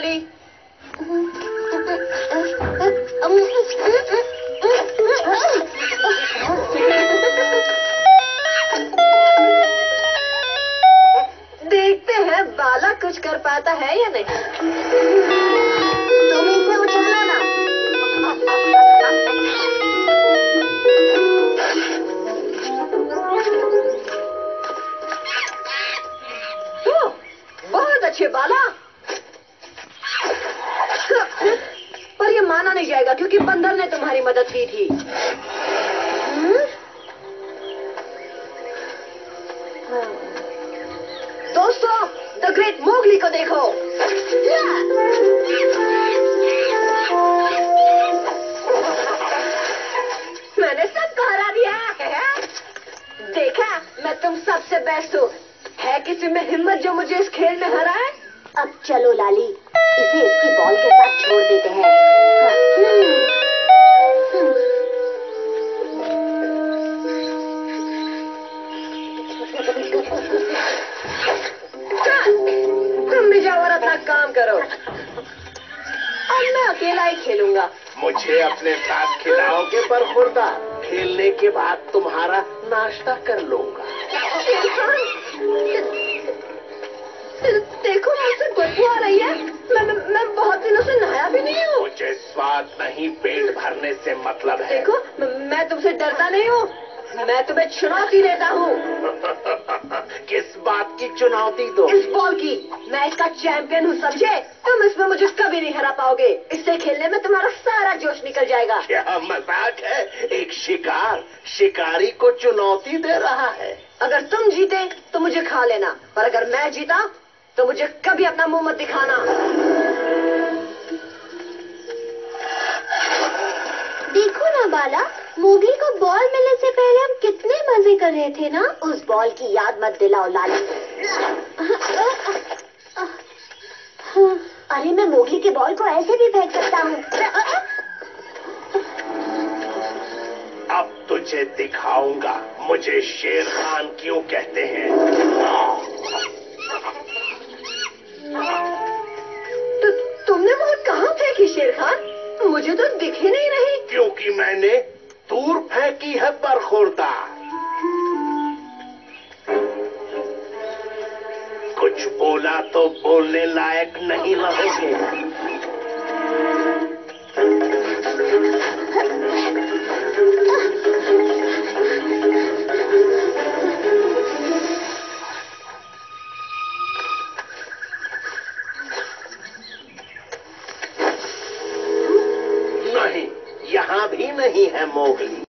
लाली। देखते हैं बाला कुछ कर पाता है या नहीं। तुम इसे उछालो ना। बहुत अच्छे बाला। पर ये माना नहीं जाएगा क्योंकि बंदर ने तुम्हारी मदद की थी। दोस्तों, द ग्रेट मोगली को देखो। मैंने सबको हरा दिया है। देखा, मैं तुम सबसे बेस्ट हूँ। है किसी में हिम्मत जो मुझे इस खेल में हराए? अब चलो लाली, इसे इसकी बॉल के साथ छोड़ देते हैं। तुम भी जाओ और अपना काम करो। अब मैं अकेला ही खेलूंगा। मुझे अपने साथ खिलाओगे बरखुरदार? खेलने के बाद तुम्हारा नाश्ता कर लूंगा। देखो, मुझसे बदबू आ रही है। मैं बहुत दिनों से नहाया भी नहीं हूँ। मुझे स्वाद नहीं, पेट भरने से मतलब है। देखो, मैं तुमसे डरता नहीं हूँ। मैं तुम्हें चुनौती देता हूँ। किस बात की चुनौती दो? इस बॉल की। मैं इसका चैंपियन हूँ, समझे? तुम इसमें मुझे कभी नहीं हरा पाओगे। इससे खेलने में तुम्हारा सारा जोश निकल जाएगा। क्या मजाक है? एक शिकारी को चुनौती दे रहा है। अगर तुम जीते तो मुझे खा लेना, पर अगर मैं जीता तो मुझे कभी अपना मुंह मत दिखाना। देखो ना बाला, मोगली को बॉल मिलने से पहले हम कितने मजे कर रहे थे ना। उस बॉल की याद मत दिलाओ लाली। अरे मैं मोगली के बॉल को ऐसे भी फेंक सकता हूँ। अब तुझे दिखाऊंगा मुझे शेर खान क्यों कहते हैं। तुमने वो कहाँ फेंकी शेर खान? मुझे तो दिख ही नहीं रही। क्योंकि मैंने दूर फेंकी है बरखुरदार। कुछ बोला तो बोलने लायक नहीं रहोगे। नहीं, यहाँ भी नहीं है मोगली।